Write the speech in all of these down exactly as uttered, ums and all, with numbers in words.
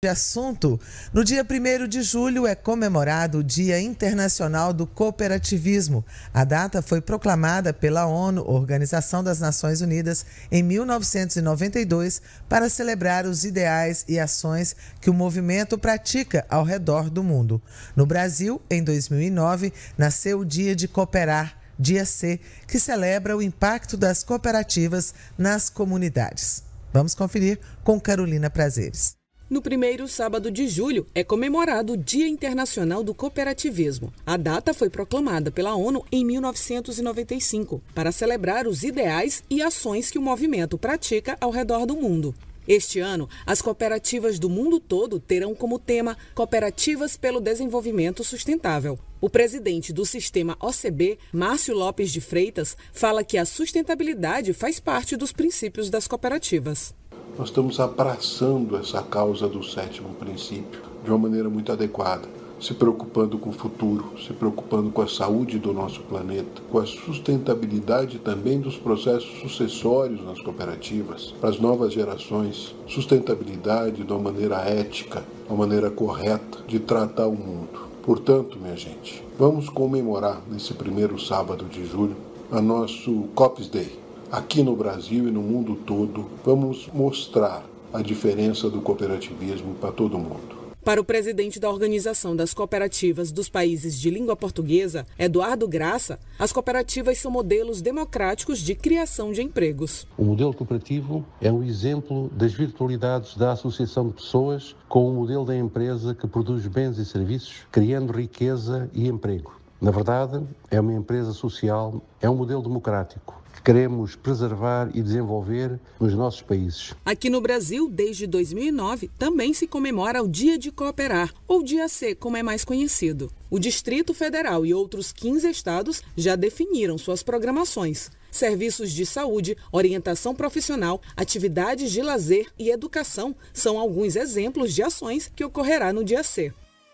Assunto: no dia primeiro de julho é comemorado o Dia Internacional do Cooperativismo. A data foi proclamada pela ONU, Organização das Nações Unidas, em mil novecentos e noventa e dois, para celebrar os ideais e ações que o movimento pratica ao redor do mundo. No Brasil, em dois mil e nove, nasceu o Dia de Cooperar, Dia C, que celebra o impacto das cooperativas nas comunidades. Vamos conferir com Carolina Prazeres. No primeiro sábado de julho é comemorado o Dia Internacional do Cooperativismo. A data foi proclamada pela ONU em mil novecentos e noventa e cinco para celebrar os ideais e ações que o movimento pratica ao redor do mundo. Este ano, as cooperativas do mundo todo terão como tema Cooperativas pelo Desenvolvimento Sustentável. O presidente do sistema O C B, Márcio Lopes de Freitas, fala que a sustentabilidade faz parte dos princípios das cooperativas. Nós estamos abraçando essa causa do sétimo princípio de uma maneira muito adequada, se preocupando com o futuro, se preocupando com a saúde do nosso planeta, com a sustentabilidade também dos processos sucessórios nas cooperativas, para as novas gerações, sustentabilidade de uma maneira ética, uma maneira correta de tratar o mundo. Portanto, minha gente, vamos comemorar nesse primeiro sábado de julho a nosso Coops Day. Aqui no Brasil e no mundo todo, vamos mostrar a diferença do cooperativismo para todo mundo. Para o presidente da Organização das Cooperativas dos Países de Língua Portuguesa, Eduardo Graça, as cooperativas são modelos democráticos de criação de empregos. O modelo cooperativo é um exemplo das virtualidades da associação de pessoas com o modelo da empresa que produz bens e serviços, criando riqueza e emprego. Na verdade, é uma empresa social, é um modelo democrático que queremos preservar e desenvolver nos nossos países. Aqui no Brasil, desde dois mil e nove, também se comemora o Dia de Cooperar, ou Dia C, como é mais conhecido. O Distrito Federal e outros quinze estados já definiram suas programações. Serviços de saúde, orientação profissional, atividades de lazer e educação são alguns exemplos de ações que ocorrerá no Dia C.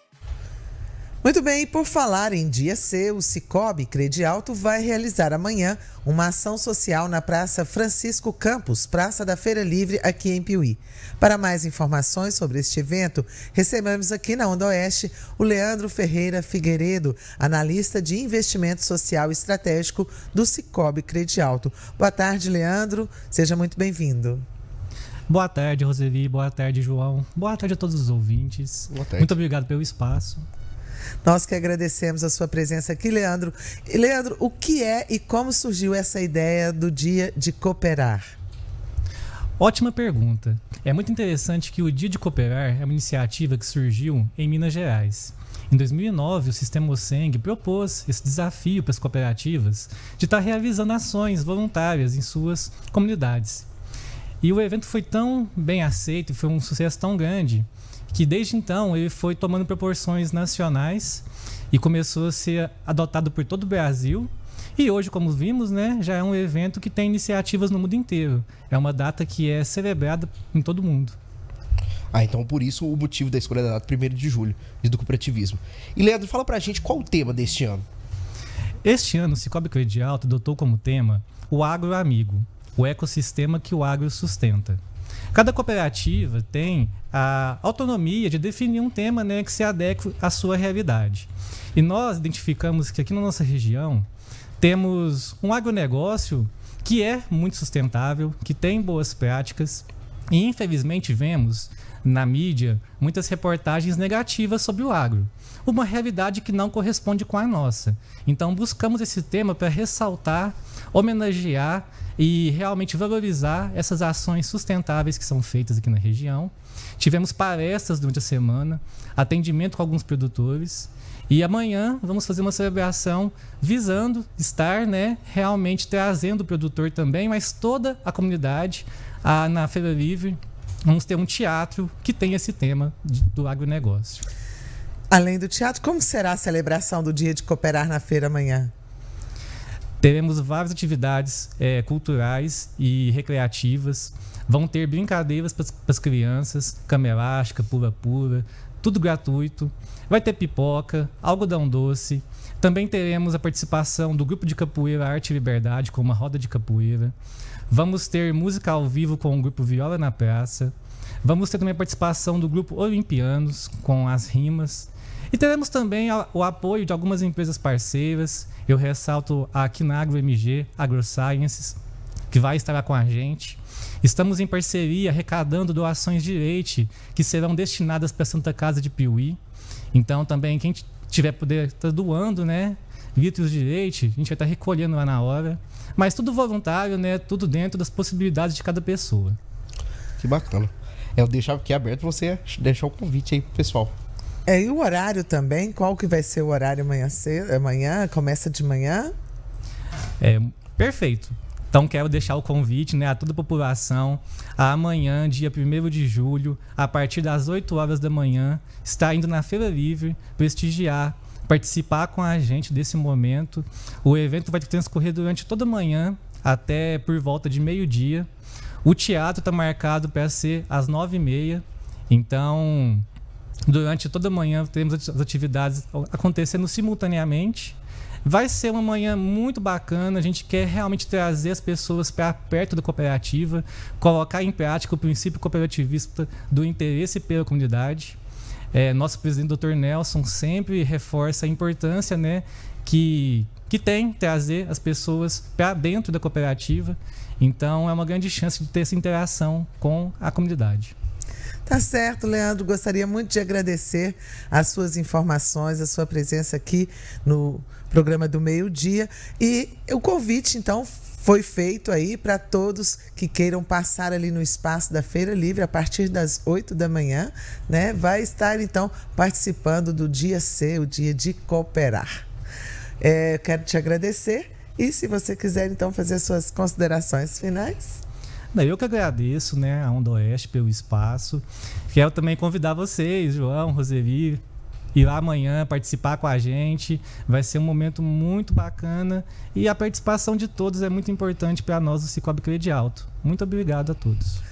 Muito bem, e por falar em Dia C, o Sicoob Credialto vai realizar amanhã uma ação social na Praça Francisco Campos, Praça da Feira Livre, aqui em Piuí. Para mais informações sobre este evento, recebemos aqui na Onda Oeste o Leandro Ferreira Figueiredo, analista de investimento social estratégico do Sicoob Credialto. Boa tarde, Leandro. Seja muito bem-vindo. Boa tarde, Roseli. Boa tarde, João. Boa tarde a todos os ouvintes. Boa tarde. Muito obrigado pelo espaço. Nós que agradecemos a sua presença aqui, Leandro. E, Leandro, o que é e como surgiu essa ideia do Dia de Cooperar? Ótima pergunta. É muito interessante que o Dia de Cooperar é uma iniciativa que surgiu em Minas Gerais. Em dois mil e nove, o Sistema OSENG propôs esse desafio para as cooperativas de estar realizando ações voluntárias em suas comunidades. E o evento foi tão bem aceito e foi um sucesso tão grande que desde então ele foi tomando proporções nacionais e começou a ser adotado por todo o Brasil. E hoje, como vimos, né, já é um evento que tem iniciativas no mundo inteiro. É uma data que é celebrada em todo o mundo. Ah, então por isso o motivo da escolha da data primeiro de julho, dia do cooperativismo. E Leandro, fala pra gente qual o tema deste ano. Este ano, o Sicoob Credialto adotou como tema o agro amigo, o ecossistema que o agro sustenta. Cada cooperativa tem a autonomia de definir um tema, né, que se adeque à sua realidade. E nós identificamos que aqui na nossa região temos um agronegócio que é muito sustentável, que tem boas práticas e infelizmente vemos na mídia muitas reportagens negativas sobre o agro. Uma realidade que não corresponde com a nossa. Então buscamos esse tema para ressaltar, homenagear e realmente valorizar essas ações sustentáveis que são feitas aqui na região. Tivemos palestras durante a semana, atendimento com alguns produtores e amanhã vamos fazer uma celebração visando estar, né, realmente trazendo o produtor também, mas toda a comunidade a, na Feira Livre. Vamos ter um teatro que tem esse tema de, do agronegócio. Além do teatro, como será a celebração do Dia de Cooperar na feira amanhã? Teremos várias atividades é, culturais e recreativas. Vão ter brincadeiras para as crianças, cama elástica, pula-pula, tudo gratuito. Vai ter pipoca, algodão doce. Também teremos a participação do grupo de capoeira Arte e Liberdade com uma roda de capoeira. Vamos ter música ao vivo com o grupo Viola na Praça. Vamos ter também a participação do grupo Olimpianos com as rimas. E teremos também o apoio de algumas empresas parceiras. Eu ressalto a Quinagro M G AgroSciences, que vai estar lá com a gente. Estamos em parceria arrecadando doações de leite que serão destinadas para a Santa Casa de Piuí. Então também quem tiver poder estar doando, né, litros de leite, a gente vai estar recolhendo lá na hora. Mas tudo voluntário, né, tudo dentro das possibilidades de cada pessoa. Que bacana. Eu deixo aqui aberto para você deixar o convite aí pro pessoal. É, e o horário também? Qual que vai ser o horário amanhã cedo? Amanhã? Começa de manhã? É, perfeito. Então quero deixar o convite, né, a toda a população a amanhã, dia primeiro de julho, a partir das oito horas da manhã, estar indo na Feira Livre, prestigiar, participar com a gente desse momento. O evento vai transcorrer durante toda a manhã até por volta de meio-dia. O teatro está marcado para ser às nove e meia. Então, durante toda a manhã, temos as atividades acontecendo simultaneamente. Vai ser uma manhã muito bacana. A gente quer realmente trazer as pessoas para perto da cooperativa, colocar em prática o princípio cooperativista do interesse pela comunidade. É, nosso presidente, doutor Nelson, sempre reforça a importância, né, que, que tem trazer as pessoas para dentro da cooperativa. Então, é uma grande chance de ter essa interação com a comunidade. Tá certo, Leandro. Gostaria muito de agradecer as suas informações, a sua presença aqui no programa do meio-dia. E o convite, então, foi feito aí para todos que queiram passar ali no espaço da Feira Livre a partir das oito da manhã, né? Vai estar, então, participando do Dia C, o Dia de Cooperar. É, quero te agradecer e, se você quiser, então, fazer suas considerações finais. Eu que agradeço, né, a Onda Oeste pelo espaço. Quero também convidar vocês, João, Roseli, ir lá amanhã participar com a gente. Vai ser um momento muito bacana e a participação de todos é muito importante para nós do Cicobi Credialto. Muito obrigado a todos.